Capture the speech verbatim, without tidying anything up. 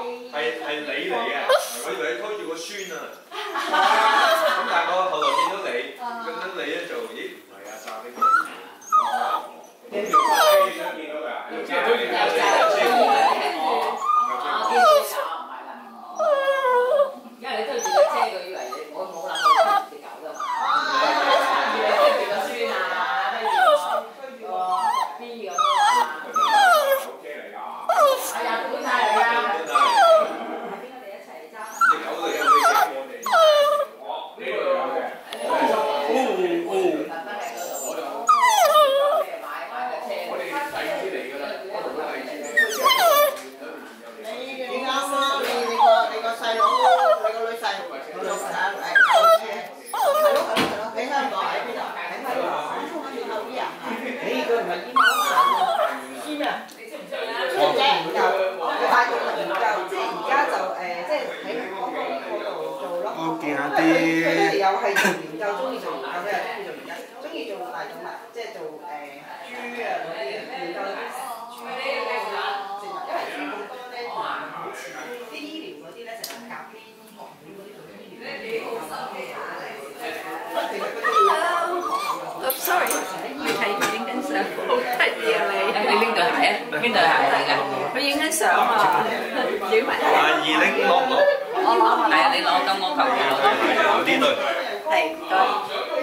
係係你嚟嘅，我以為你推住個孫啊。咁但係我後來見到你，咁樣你咧就咦唔係啊，揸呢個。跟住花機你想見到㗎？即係推住架車車過嚟。 啊，見到就唔係啦。因為你推住架車，佢以為你我冇諗過推住隻狗㗎嘛。以為推住個孫啊，推住推住個 B 咁樣啊。 車嚟㗎。 係啊，搬晒嚟㗎。 隻狗嚟有你隻我哋。我呢個有嘅。哦哦。我哋第二次嚟㗎啦，我同佢第二次嚟。 你你啱啦，你你個你個細佬，你個女婿做誒誒教車，係咯係咯係咯，喺香港喺邊度？喺香港。以後啲人，你佢唔係醫貓啊？知咩？你知唔知啊？知啫，研究，大陸研究，即係而家就誒，即係喺香港嗰度做咯。 我見下啲。 佢哋又係做研究，中意做研究嘅，中意做研究，中意做大動物，即係做誒豬啊嗰啲研究啲豬啊植物，因為豬好多咧，好似啲醫療嗰啲咧，成日夾啲醫學院嗰啲做醫療。其實佢哋 I'm sorry，你係影緊相，好得意啊你！ 你拎對鞋啊？邊對鞋嚟㗎？ 佢影緊相啊，影埋。 阿二拎攞唔攞？ 我攞係啊，你攞咁我求其攞。 係啊，有啲對。 係，唔該。